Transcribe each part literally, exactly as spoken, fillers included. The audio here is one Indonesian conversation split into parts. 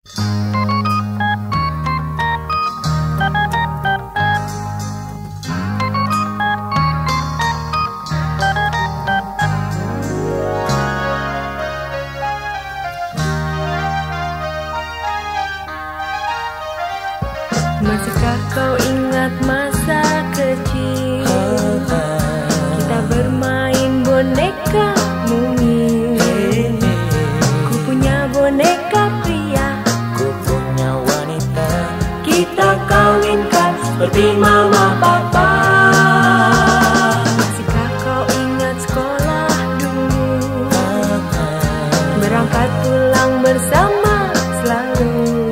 Masihkah kau ingat masa kecil? Kita bermain boneka mungil. Ku punya boneka pria, ku punya wanita. Kita kawinkan seperti mama papa. Masihkah kau ingat sekolah dulu? Berangkat pulang bersama selalu.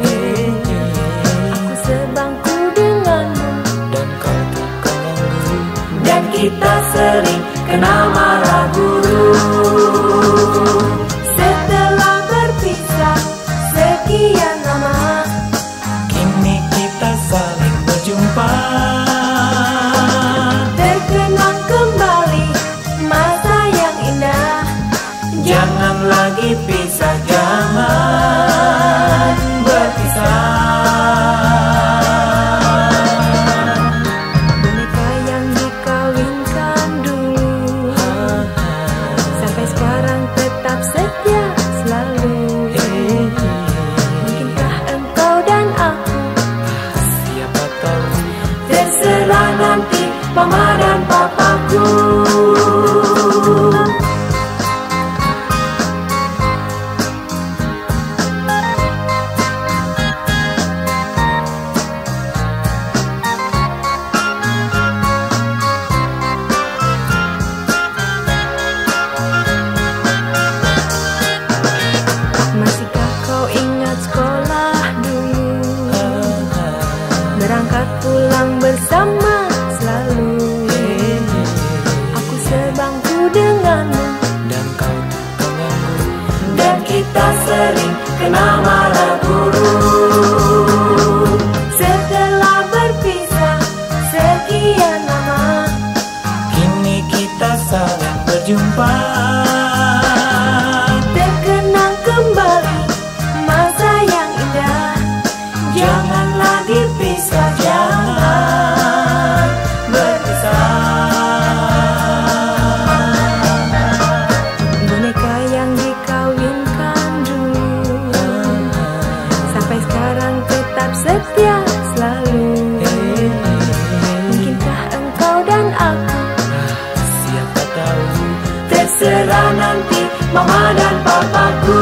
Kita sering kena marah guru. Setelah berpisah sekian lama, kini kita saling berjumpa. terkenang kembali masa yang indah. Jangan lagi pisah, jangan berpisah. Nanti mama dan papaku. Masihkah kau ingat sekolah dulu? Berangkat pulang bersama selalu. Aku sebangku denganmu dan kau denganku. Dan kita sering kena marah guru. Setelah berpisah sekian lama, kini kita saling berjumpa. terkenang kembali masa yang indah. Jangan lagi pisah, jangan Boneka yang dikawinkan dulu, sampai sekarang tetap setia selalu. Mungkinkah engkau dan aku? Siapa tahu, terserah nanti mama dan papaku.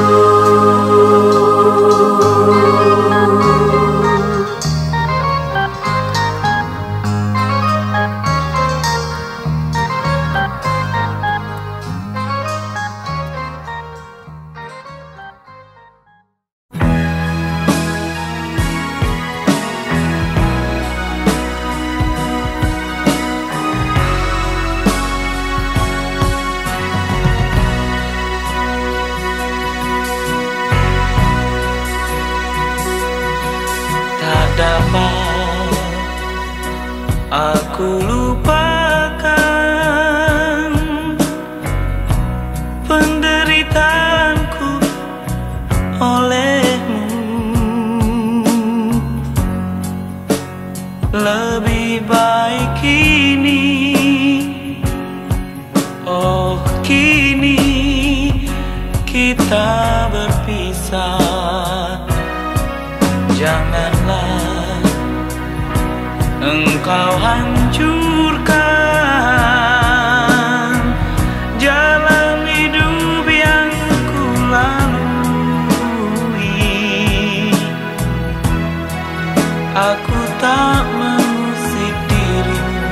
Dapat aku lupakan penderitaanku olehmu. Lebih baik kini, oh kini kita berpisah. Janganlah engkau hancurkan jalan hidup yang ku lalui. Aku tak mengusik dirimu,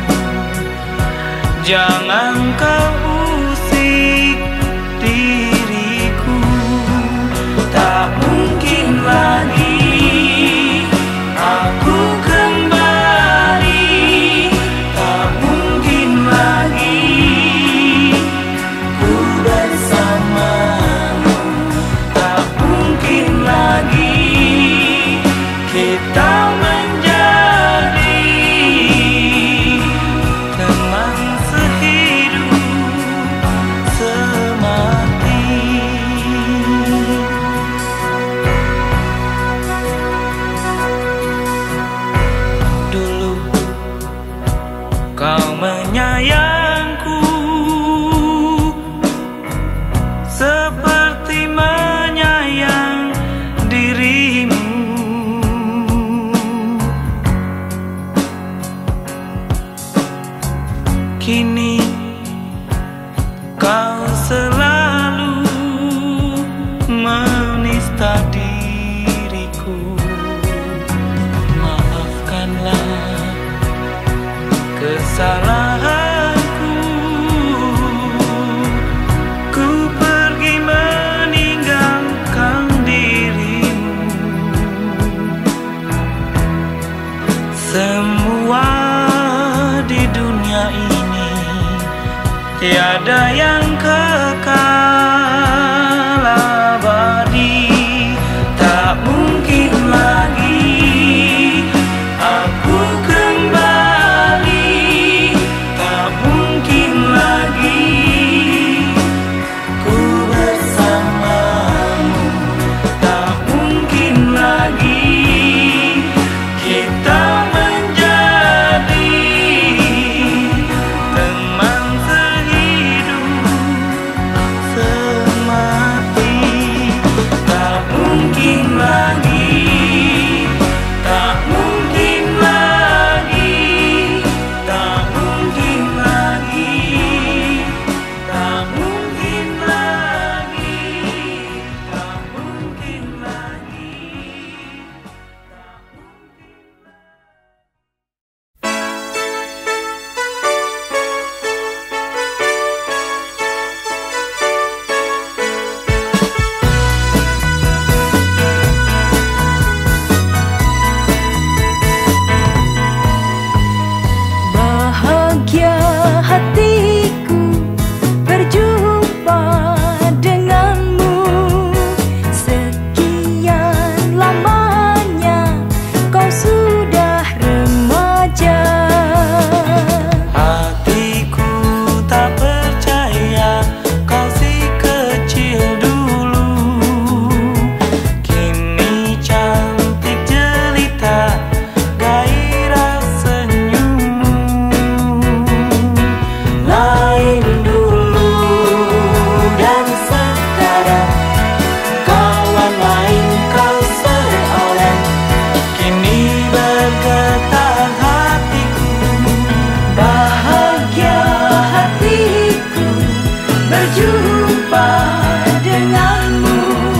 jangan kau usik diriku. Tak mungkin lagi aku kembali, tak tiada yang kekal abadi. Tak mungkin lagi aku kembali, tak mungkin lagi ku bersamamu, tak mungkin lagi kita menjadi teman sehidup semati. Tak mungkin lagi, tak mungkin lagi, tak mungkin lagi, tak mungkin lagi, tak mungkin lagi, tak Bahagia hatiku berjumpa denganmu. Sekian lamanya kau sudah remaja. hatiku tak percaya kau si kecil dulu. Kini cantik jelita gairah senyummu. Lain dulu dan sekarang, kawan lain kau seorang. Kini bergetar hatiku, Bahagia hatiku berjumpa denganmu.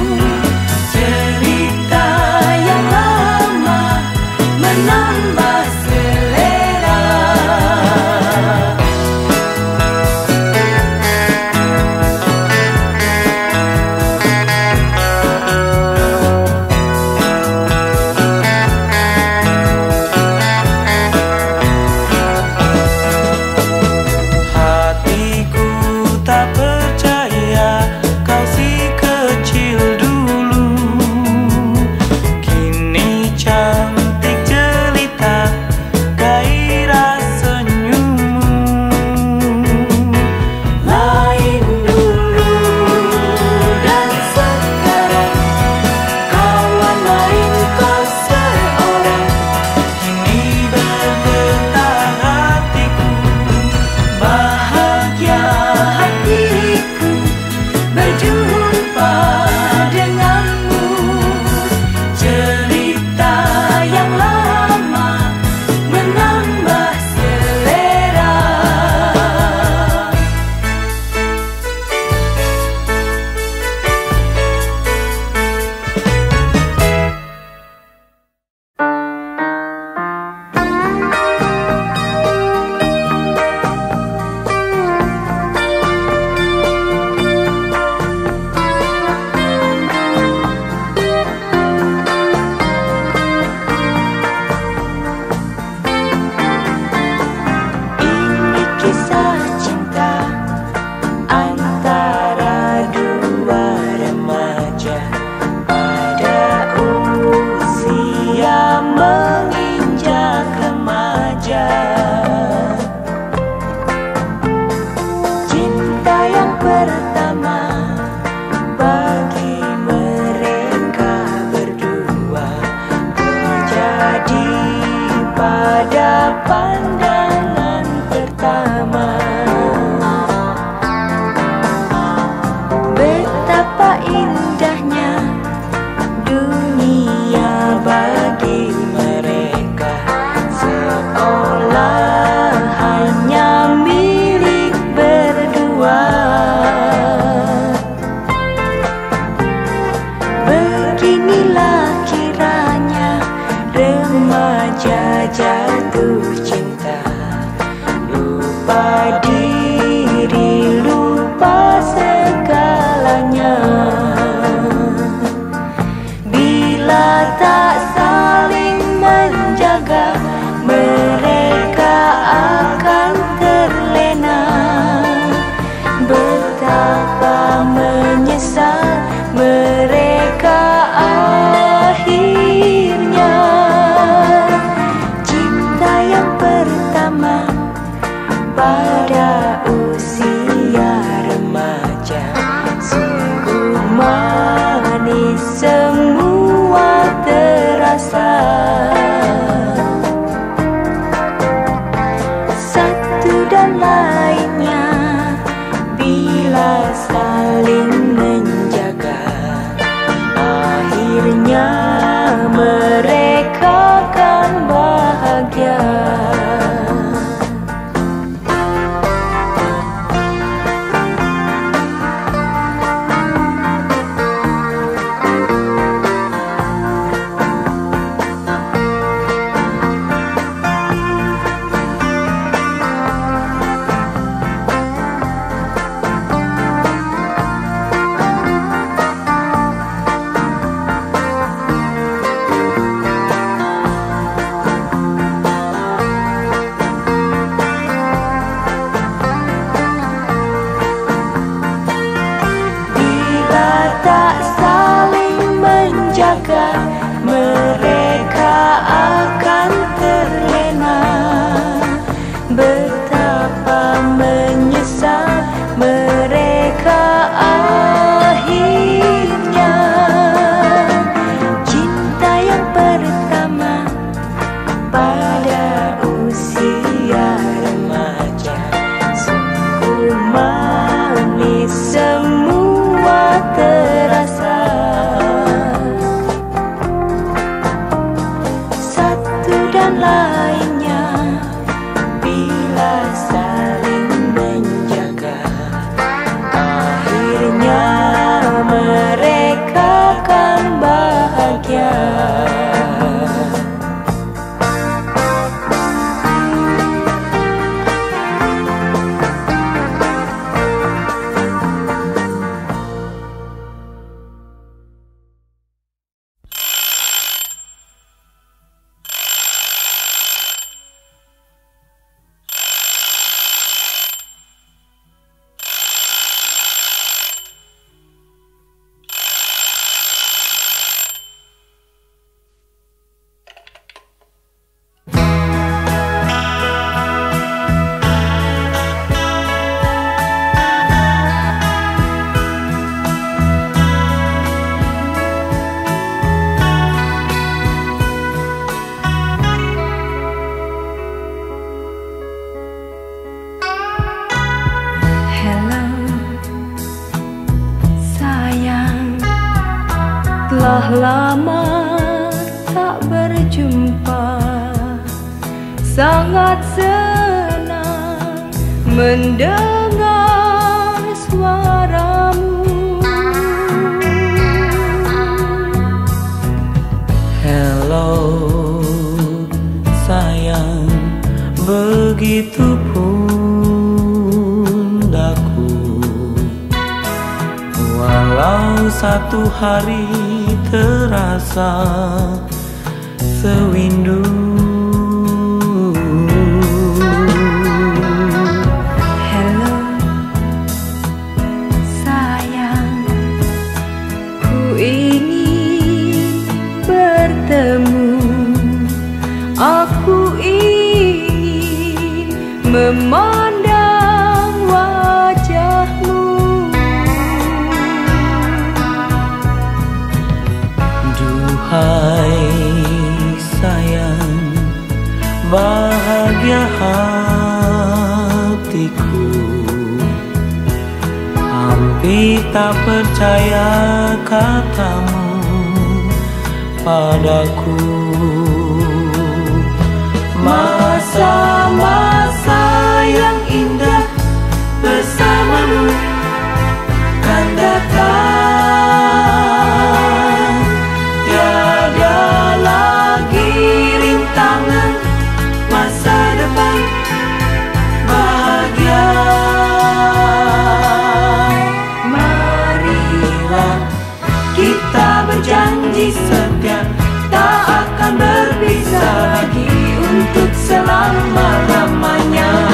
Cerita yang lama menambah selera. hatiku tak percaya kau si kecil dulu. Kini cantik jelita gairah senyummu. Lain dulu dan sekarang, kawan lain kau seorang. Kini bergetar hatiku, Bahagia hatiku berjumpa denganmu. Cerita yang lama menambah selera. Ini kisah cinta antara dua remaja pada usia menginjak remaja. Cinta yang pertama bagi mereka berdua terjadi pada pandangan pertama. Betapa indahnya dunia bagi mereka, seolah hanya milik berdua. Beginilah kiranya remaja jatuh cinta, lupa diri, lupa segalanya. Bila tak saling menjaga, mereka akan terlena. dengan lainnya. Bila saling menjaga, akhirnya mereka akan bahagia. Telah lama tak berjumpa, sangat senang mendengar suaramu. Hello sayang, begitupun daku. Walau satu hari terasa sewindu. Hello sayang, ku ingin bertemu. Aku ingin memandang wajahmu. Hai sayang, bahagia hatiku. Hampir tak percaya katamu padaku. Masa-masa yang indah bersamamu kan datang. Janji setia tak akan berpisah lagi untuk selama-lamanya.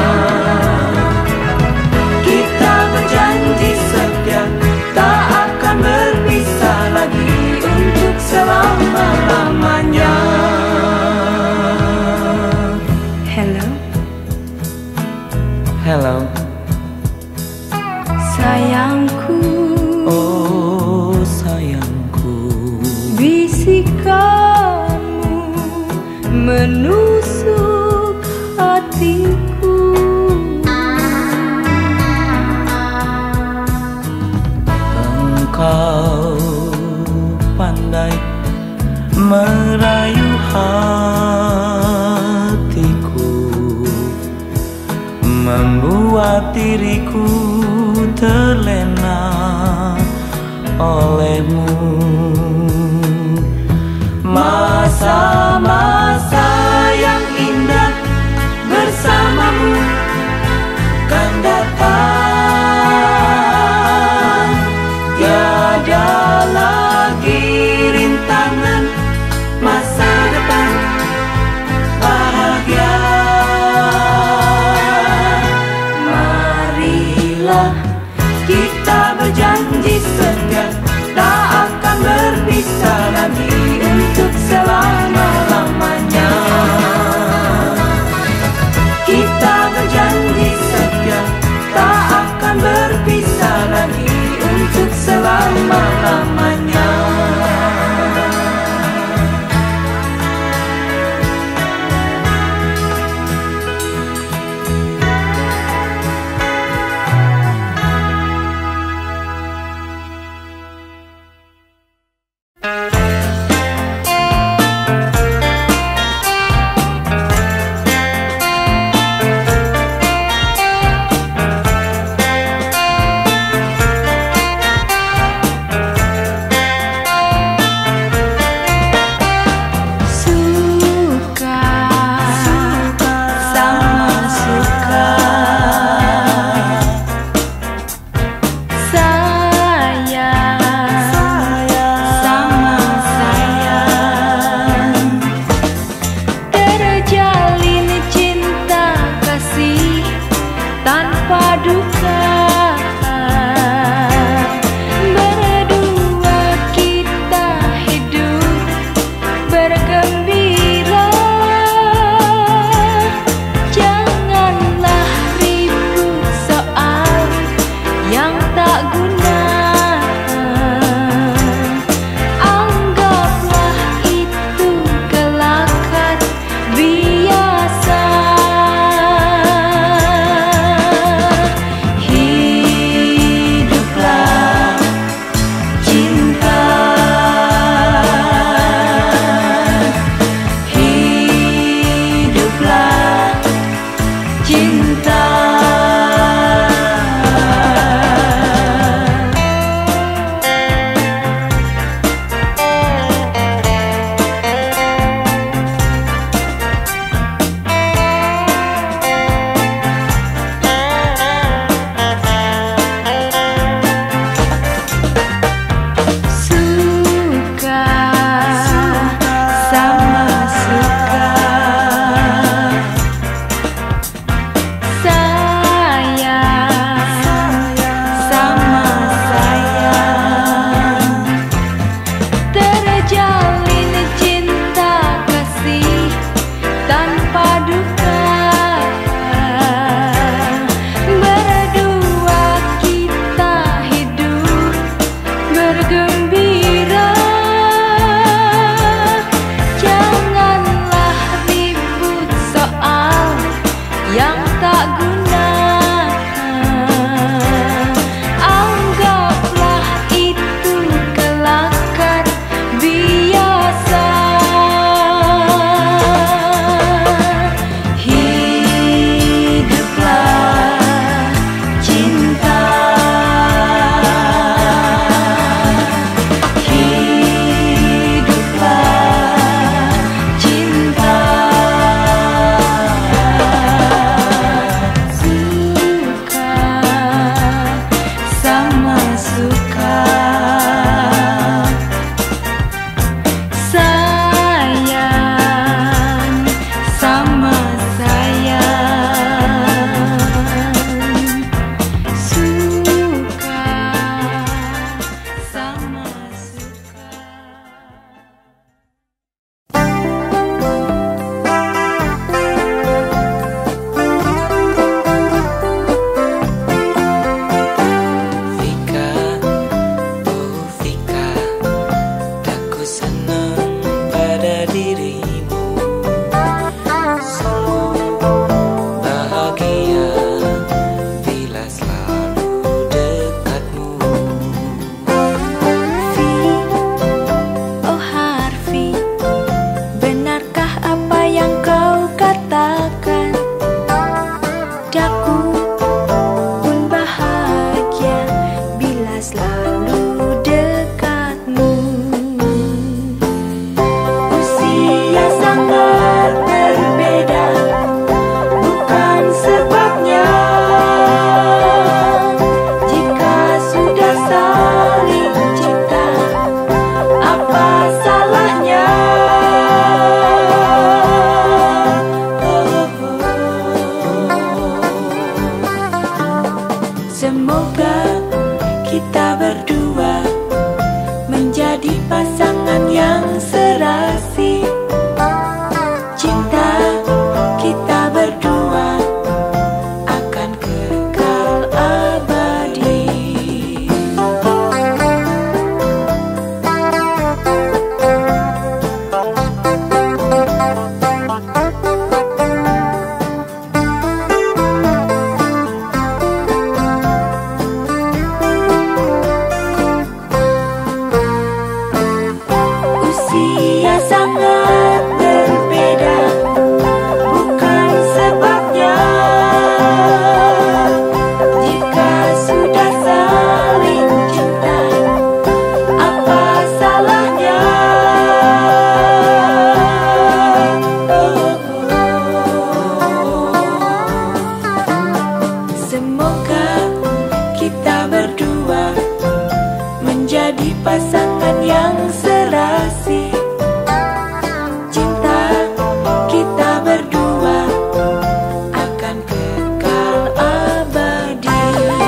Kita berjanji setia tak akan berpisah lagi untuk selama-lamanya. Hello. Hello sayangku. Oh sayangku, bisikanmu menusuk hatiku. Engkau pandai merayu hatiku, membuat diriku terlena olehmu. Masa-masa yang indah bersamamu kan datang. Tiada lagi rintangan masa depan bahagia. Marilah kita berjanji setia tak akan berpisah lagi untuk selama-lamanya. Kita berjanji setia tak akan berpisah lagi untuk selama-lamanya. dirimu. Sungguh bahagia bila selalu dekatmu. Fi, oh Harfi, benarkah apa yang kau katakan? Daku pun bahagia bila selalu dekatmu. Usia sangat berbeda, bukan sebabnya. Jika sudah saling cinta, apa salahnya? Semoga kita berdua menjadi pasangan yang serasi. Cinta kita berdua akan kekal abadi. Usia sangat berbeda, bukan sebabnya. Jika sudah saling cinta, apa salahnya? Semoga kita berdua menjadi pasangan yang serasi. Cinta kita berdua akan kekal abadi.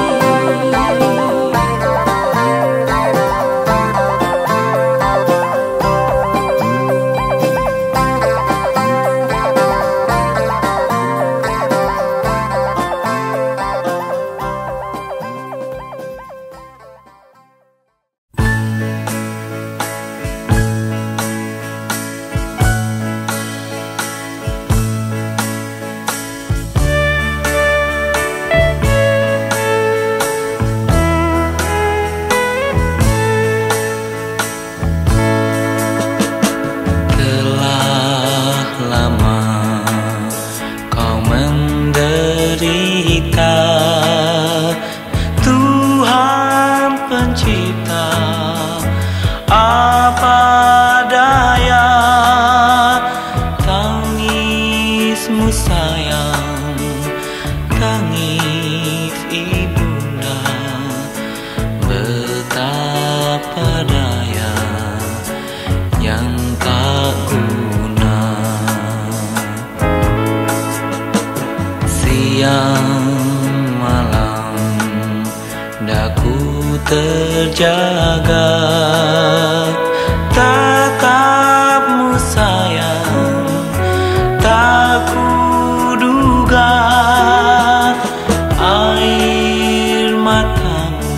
Telah lama kau menderita, Tuhan pencipta, apa daya. Tangismu sayang, tangis ibunda, betapa daya yang tak guna. Siang malam daku terjaga, tatapmu sayang tak kuduga. Air matamu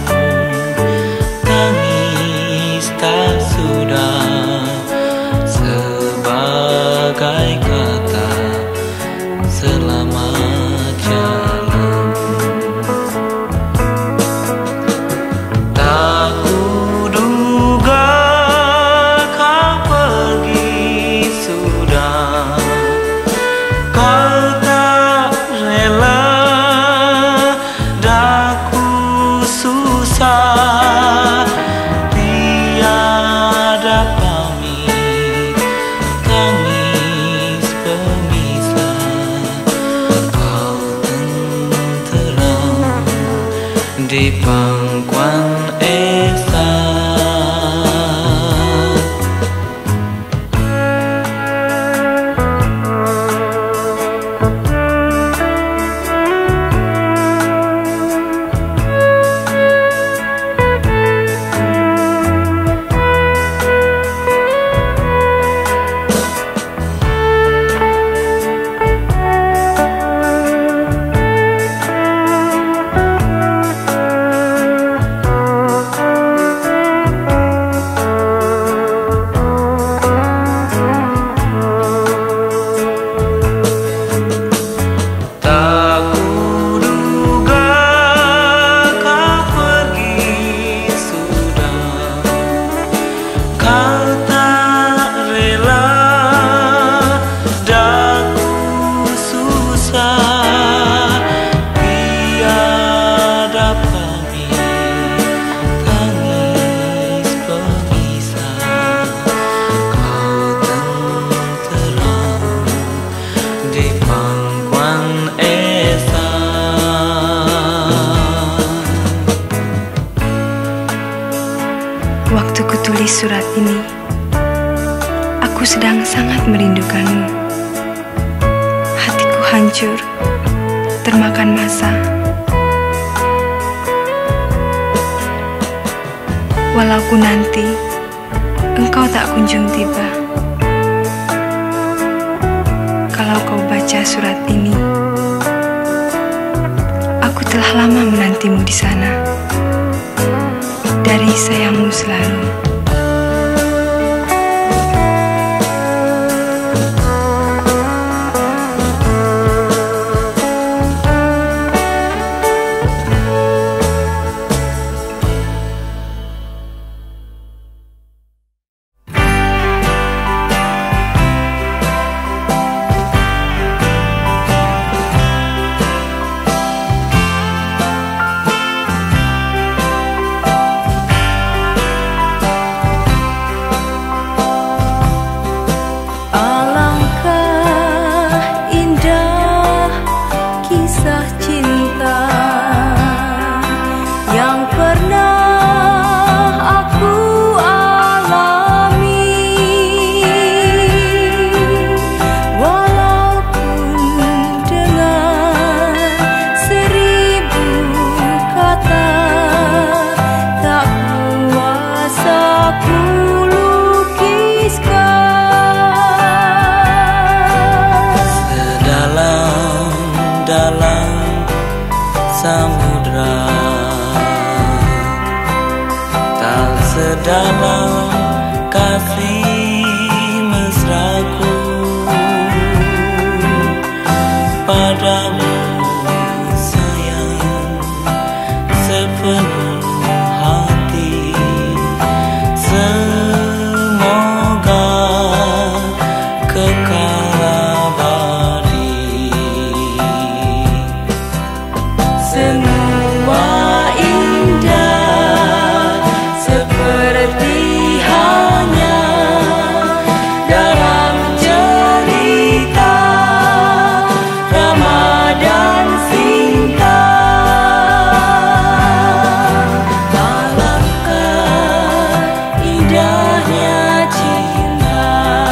tangis tak sudah, sebagai kata selamat jalan. Tak kuduga kau pergi sudah, kau tak rela daku susah. Tiada pamit, tangis pemisah, kau tenteram di pangkuan Esa. surat ini, aku sedang sangat merindukanmu. Hatiku hancur, termakan masa. Walaupun nanti engkau tak kunjung tiba, kalau kau baca surat ini, aku telah lama menantimu di sana. Dari sayangmu selalu. Samudra tak sedalam kasih mesraku padamu sayang sepenuh hati. Semoga kekal abadi. Semua indah seperti hanya dalam cerita Rama dan Sinta. Alangkah indahnya cinta.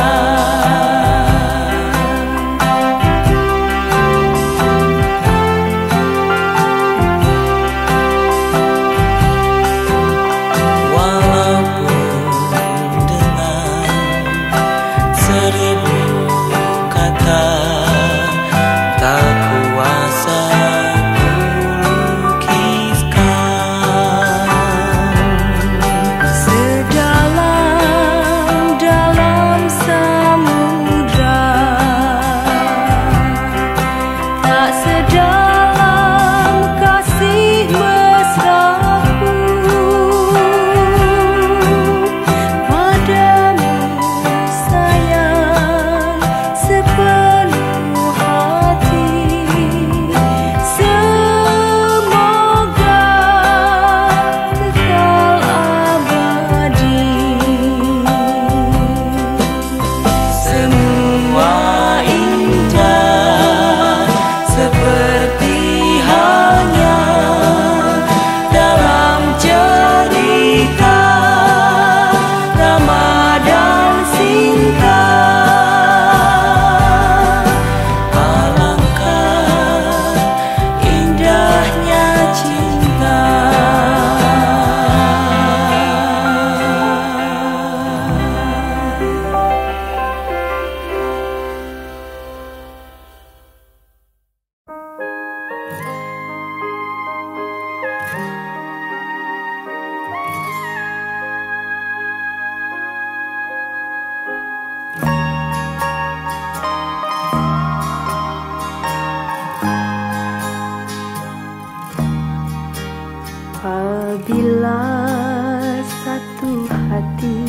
Apabila satu hati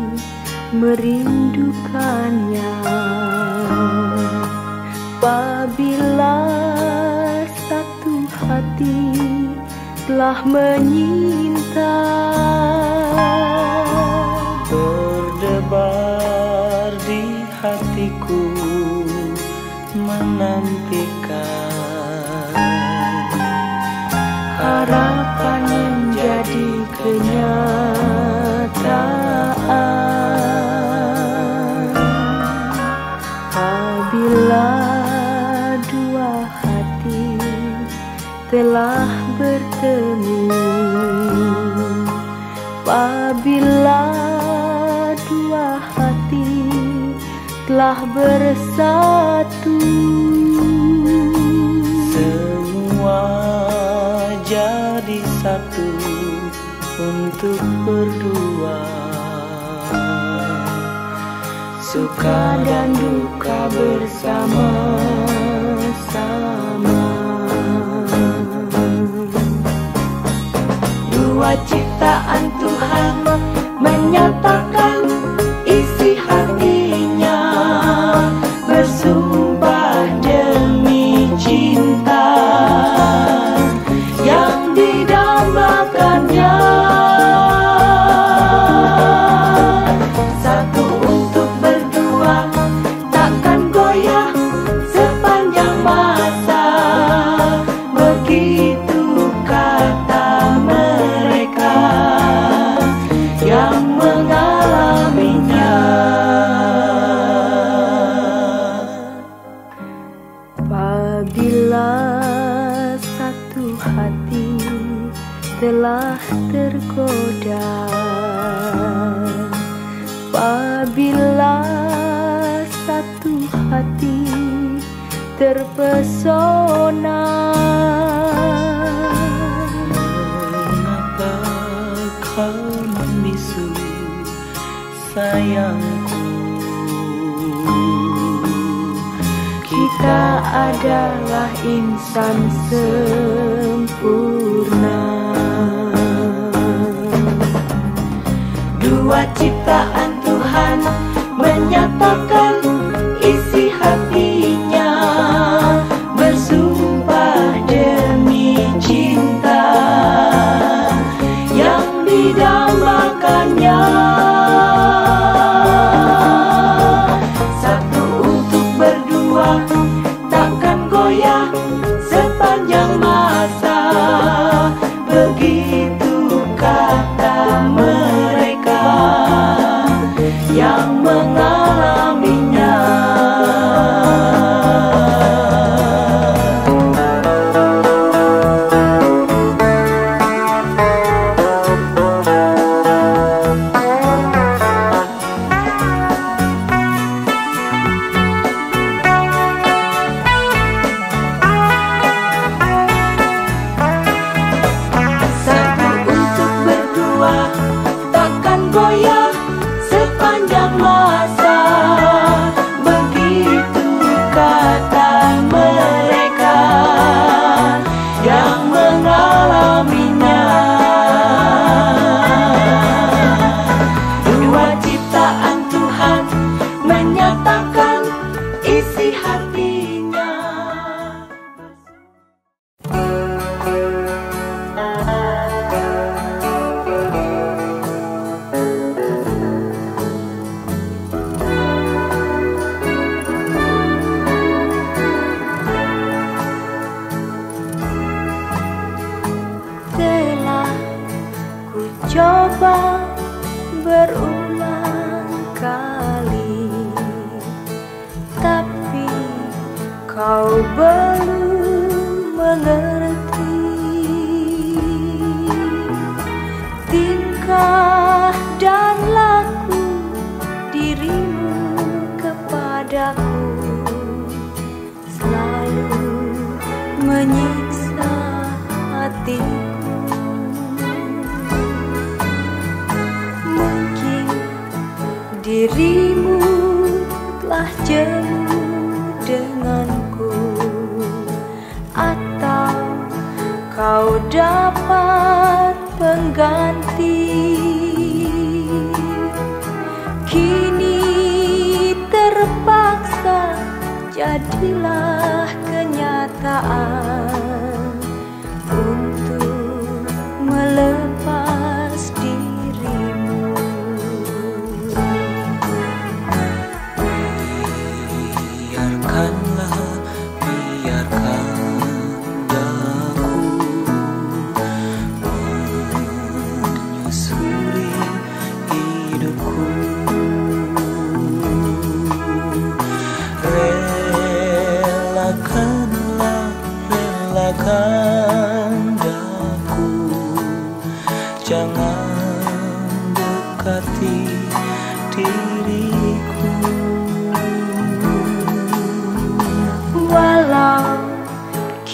merindukannya, apabila satu hati telah menyinta, berdebar di hatiku menantikan harapan menjadi kenyataan. telah bertemu. Apabila dua hati telah bersatu, semua jadi satu untuk berdua. Suka dan duka bersama-sama. Dua ciptaan Tuhan menyatakan isi hatinya, bersumpah demi cinta yang didambakannya. Satu untuk berdua, takkan goyah sepanjang masa. Begitu kata mereka yang mengalaminya. apabila satu hati telah tergoda, apabila satu hati terpesona, Mengapa kau membisu sayangku? kita adalah insan sempurna. Dua ciptaan Tuhan menyatakan isi hatinya, bersumpah demi cinta yang didambakannya. Satu untuk berdua, takkan goyah sepanjang masa. Begitu kata mereka yang mengalaminya. Satu untuk berdua, takkan goyah sepanjang masa. Begitu kata mereka yang mengalaminya. Dua ciptaan Tuhan menyatakan isi hatinya. Telah ku coba berulang kali, tapi kau belum mengerti. Tingkah dan laku dirimu kepadaku selalu menyiksa hatiku. Mungkin dirimu telah jemu denganku, atau kau dapat pengganti. Kini terpaksa jadilah kenyataan untuk melepas dirimu. Biarkanlah, biarkan daku menyusuri hidupku. Relakanlah, relakanlah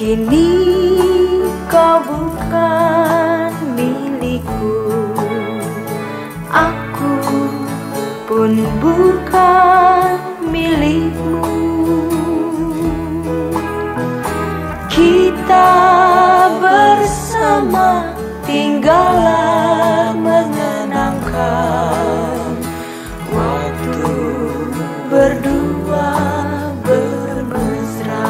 Kini kau bukan milikku, aku pun bukan milikmu. Kita bersama tinggallah mengenangkan waktu berdua bermesra.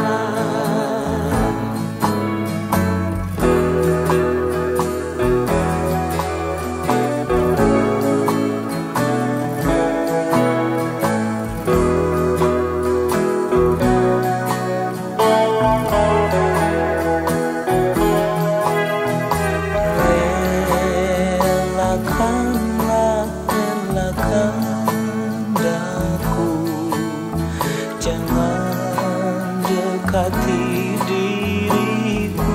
Relakanlah, relakan daku, jangan dekati diriku.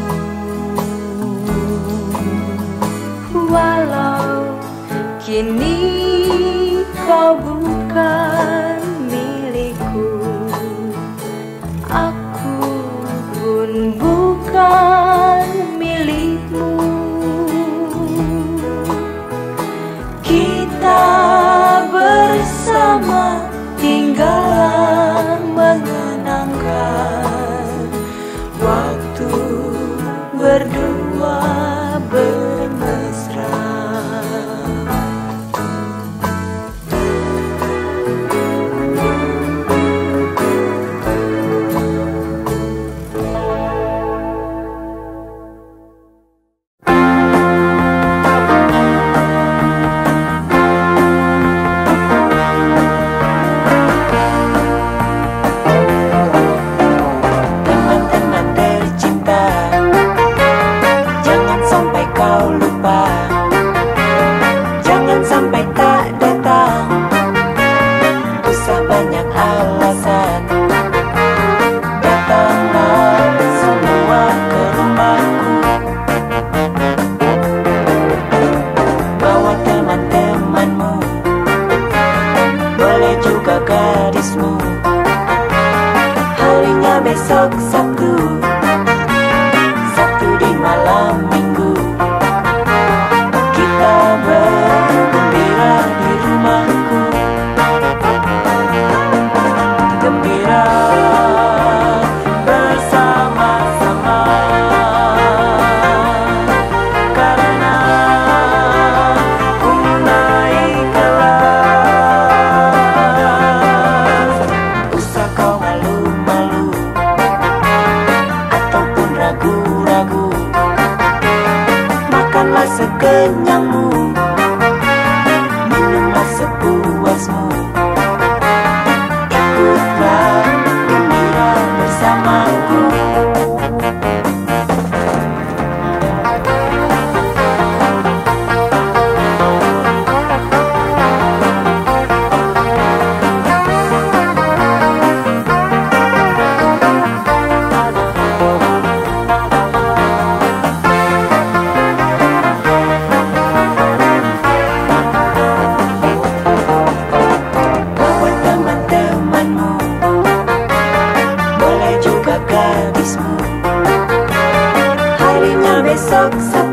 Walau kini kau bukan milikku, aku pun bukan milikmu. Kita bersama tinggallah mengenangkan waktu berdua bermesra. Teman-teman tercinta, jangan sampai kau lupa, jangan sampai tak datang. Usah banyak alasan, datanglah semua ke rumahku. Bawa teman-temanmu, boleh juga gadismu. Harinya besok Sabtu, Sabtu di malam minggu. Kita bergembira di rumahku, gembira bersama-sama, karena ku naik kelas. Usah kau malu-malu ataupun ragu-ragu, makanlah sekenyangmu, minumlah sepuasmu. Ikutlah gembira bersamaku. Bawa teman-temanmu, boleh juga gadismu. Harinya besok Sabtu,